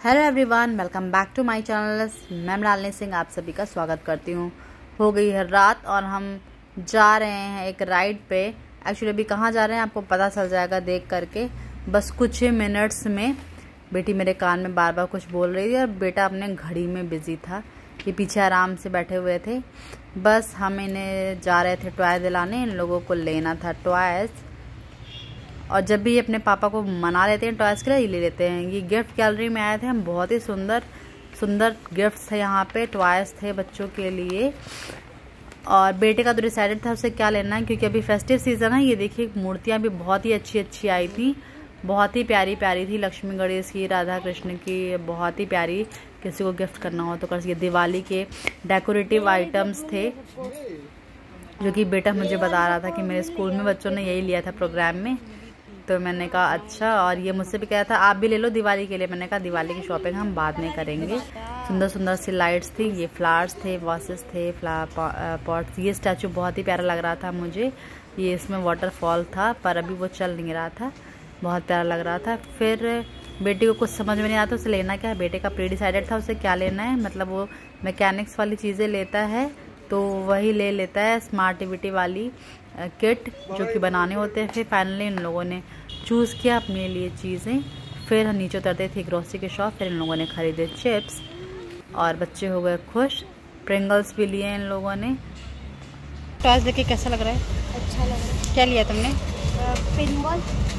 Hello everyone, welcome back to my channel. मैं मृणालिनी सिंह आप सभी का स्वागत करती हूँ। हो गई है रात और हम जा रहे हैं एक राइड पे। एक्चुअली अभी कहाँ जा रहे हैं आपको पता चल जाएगा देख करके। बस कुछ ही मिनट्स में बेटी मेरे कान में बार बार कुछ बोल रही थी और बेटा अपने घड़ी में बिजी था। ये पीछे आराम से बैठे हुए थे। बस हम इन्हें जा रहे थे टॉय दिलाने, इन लोगों को लेना था टॉयज। और जब भी ये अपने पापा को मना लेते हैं टॉयज के लिए, ये ले लेते हैं। ये गिफ्ट गैलरी में आए थे हम, बहुत ही सुंदर सुंदर गिफ्ट्स थे यहाँ पे, टॉयज थे बच्चों के लिए। और बेटे का तो डिसाइडेड था उसे क्या लेना है, क्योंकि अभी फेस्टिव सीजन है। ये देखिए मूर्तियाँ भी बहुत ही अच्छी अच्छी आई थी, बहुत ही प्यारी प्यारी थी। लक्ष्मी गणेश की, राधा कृष्ण की, बहुत ही प्यारी। किसी को गिफ्ट करना हो तो कर सकते। दिवाली के डेकोरेटिव आइटम्स थे, जो कि बेटा मुझे बता रहा था कि मेरे स्कूल में बच्चों ने यही लिया था प्रोग्राम में। तो मैंने कहा अच्छा, और ये मुझसे भी कहा था आप भी ले लो दिवाली के लिए। मैंने कहा दिवाली की शॉपिंग हम बाद में करेंगे। सुंदर सुंदर सी लाइट्स थी, ये फ्लावर्स थे, वासेस थे, फ्लावर पॉट्स। ये स्टैचू बहुत ही प्यारा लग रहा था मुझे। ये इसमें वाटरफॉल था पर अभी वो चल नहीं रहा था, बहुत प्यारा लग रहा था। फिर बेटी को कुछ समझ में नहीं आता उसे लेना क्या है। बेटे का प्री डिसाइडेड था उसे क्या लेना है, मतलब वो मैकेनिक्स वाली चीज़ें लेता है तो वही ले लेता है, स्मार्ट टिविटी वाली किट जो कि बनाने होते हैं। फिर फाइनली इन लोगों ने चूज़ किया अपने लिए चीज़ें। फिर हम नीचे उतरते थे ग्रोसरी के शॉप। फिर इन लोगों ने खरीदे चिप्स और बच्चे हो गए खुश। प्रिंगल्स भी लिए इन लोगों ने। टॉयज देख के कैसा लग रहा है? अच्छा लग रहा है। क्या लिया तुमने? पिनबॉल,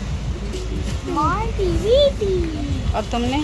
और तुमने?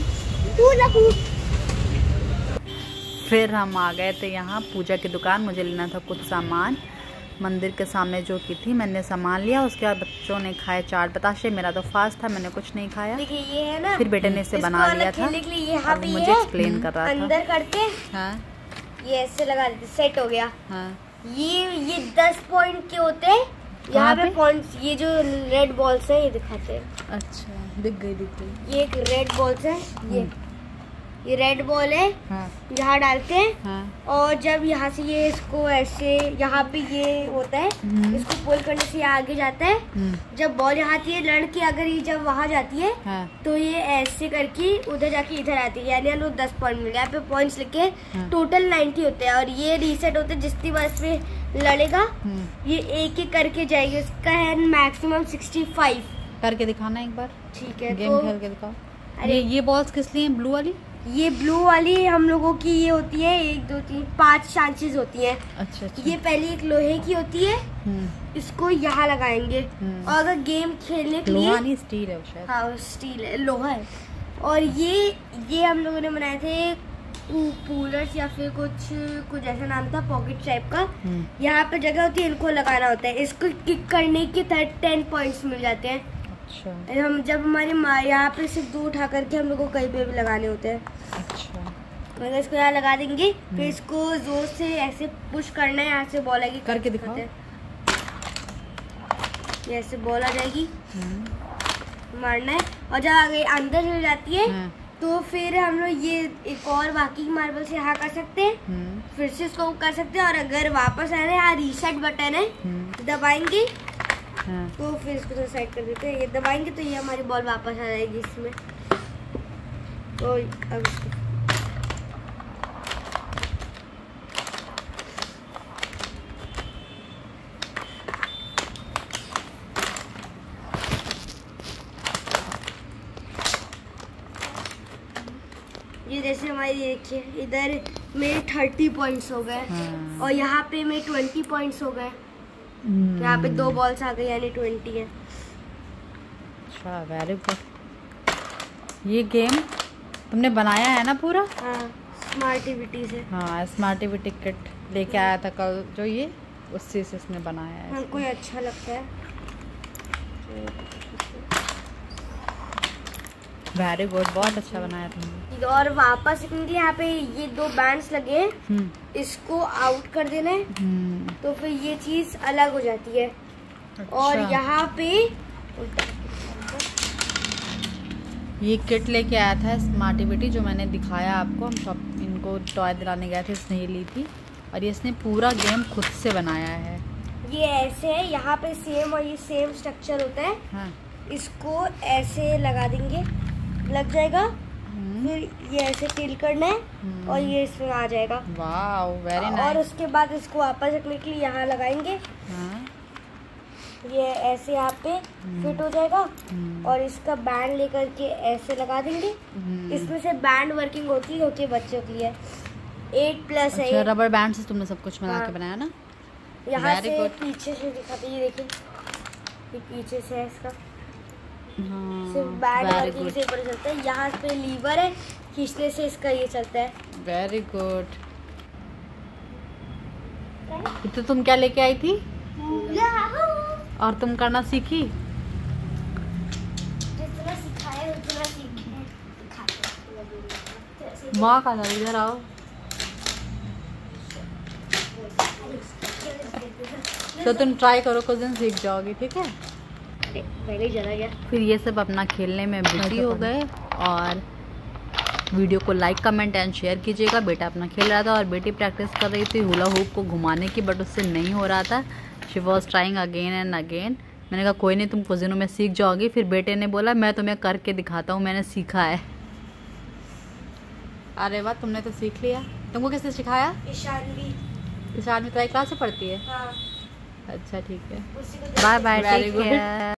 फिर हम आ गए थे यहाँ पूजा की दुकान। मुझे लेना था कुछ सामान मंदिर के सामने जो की थी। मैंने सामान लिया, उसके बाद बच्चों ने खाए चाट बताशे। मेरा तो फास्ट था, मैंने कुछ नहीं खाया। देखिए ये है ना, फिर बेटे ने इसे बना लिया था, मुझे एक्सप्लेन कर रहा था। अंदर करते हाँ, ये ऐसे लगा देते, सेट हो गया। हाँ। ये 10 पॉइंट के होते हैं। यहाँ पे पॉइंट्स, ये जो रेड बॉल्स है ये दिखाते हैं। अच्छा, दिख गई। ये एक रेड बॉल्स है, ये रेड बॉल है। हाँ। यहाँ डालते हैं। हाँ। और जब यहाँ से ये इसको ऐसे, यहाँ पे ये होता है, इसको पुल करने से ये आगे जाता है। जब बॉल यहाँ आती है लड़की, अगर ये जब वहाँ जाती है हाँ। तो ये ऐसे करके उधर जाके इधर आती है, यानी हम लोग 10 पॉइंट मिल गए। यहाँ पे पॉइंट्स लिखे टोटल 90 होते हैं और ये रीसेट होते हैं जितनी बार इसमें लड़ेगा ये एक एक करके जाएगी। इसका है मैक्सिमम 65। करके दिखाना एक बार। ठीक है, गेम खेल के दिखाओ। अरे ये बॉल्स किस लिए? ब्लू वाली? ये ब्लू वाली हम लोगों की ये होती है 1 2 3 5 चांसेस होती हैं। अच्छा। ये पहले एक लोहे की होती है, इसको यहाँ लगाएंगे। और अगर गेम खेलने के लिए, लोहा नहीं स्टील है शायद। हाँ स्टील है, लोहा है। और ये हम लोगों ने बनाए थे कूलर्स या फिर कुछ ऐसा नाम था, पॉकेट टाइप का। यहाँ पे जगह होती है, इनको लगाना होता है। इसको किक करने के 10 पॉइंट्स मिल जाते हैं। अच्छा। हम जब हमारी माँ यहाँ पे सिर्फ 2 उठा करके हम लोग को कहीं पे भी लगाने होते हैं। अच्छा। तो इसको यहाँ लगा देंगे, फिर इसको जोर से ऐसे पुश करना है। यहाँ से बॉल आएगी, करके दिखाओ। ये ऐसे बॉल आ जाएगी, मारना है। और जब आगे अंदर हो जाती है तो फिर हम लोग ये एक और बाकी मार्बल से यहाँ कर सकते हैं। फिर से इसको कर सकते हैं। और अगर वापस आना है, यहाँ रीसेट बटन है, दबाएंगे तो फिर इसको तो साइड कर देते हैं। ये दबाएंगे तो ये हमारी बॉल वापस आ जाएगी इसमें। तो अब ये जैसे हमारी देखिए, इधर मेरे 30 पॉइंट्स हो गए और यहाँ पे मेरे 20 पॉइंट्स हो गए। यहाँ पे 2 बॉल्स आ गई, यानी 20 है। अच्छा, वेरी गुड। ये गेम तुमने बनाया है ना पूरा? हाँ, स्मार्ट टिविटी से। हाँ, स्मार्ट टिविटी किट लेके आया था कल जो, ये उससे से इसने बनाया है। हमको ये अच्छा लगता है। वेरी गुड, बहुत अच्छा बनाया तुमने। और वापस यहाँ पे ये 2 बैंड्स लगे हैं, इसको आउट कर देना है तो फिर ये चीज अलग हो जाती है। अच्छा। और यहाँ पे ये किट लेके आया था स्मार्ट टिविटी, जो मैंने दिखाया आपको। हम इनको टॉय दिलाने गए थे, इसने ये ली थी और ये इसने पूरा गेम खुद से बनाया है। ये ऐसे है, यहाँ पे सेम और ये सेम स्ट्रक्चर होता है। हाँ। इसको ऐसे लगा देंगे, लग जाएगा। फिर ये ऐसे टिल करना है और ये इसमें आ जाएगा। Wow very nice. और उसके बाद इसको वापस रखने के लिए यहाँ लगाएंगे। ये ऐसे यहाँ पे फिट हो जाएगा और इसका बैंड लेकर के ऐसे लगा देंगे। इसमें से बैंड वर्किंग होती है बच्चों के लिए 8+ है। अच्छा, रबर बैंड से तुमने सब कुछ मिला के बनाया ना। यहाँ से पीछे से दिखाते, ये देखिए ये पीछे से है इसका। सिर्फ बैंड वर्किंग से ऊपर चलता है। यहाँ पे लीवर है, खींचने से इसका ये चलता है। Very good. तो तुम क्या लेके आई थी और तुम करना सीखी? जितना सिखाया उतना सीखे। माँ का था, इधर आओ। तो तुम ट्राई करो, कुछ दिन सीख जाओगी, ठीक है? पहले ही चला गया। फिर ये सब अपना खेलने में बिजी हो गए और वीडियो को लाइक कमेंट एंड शेयर कीजिएगा। बेटा अपना खेल रहा था और बेटी प्रैक्टिस कर रही थी हुला हुप को घुमाने की, बट उससे नहीं हो रहा था। She was trying again and again. मैंने कहा कोई नहीं, तुम कुछ दिनों में सीख जाओगी। फिर बेटे ने बोला मैं तुम्हें करके दिखाता हूँ, मैंने सीखा है। अरे वाह, तुमने तो सीख लिया। तुमको किसने सिखाया? ईशानवी। ईशानवी तुम्हारी क्लास से पढ़ती है? हाँ। अच्छा ठीक है, उसी को बाय बाय, टेक केयर।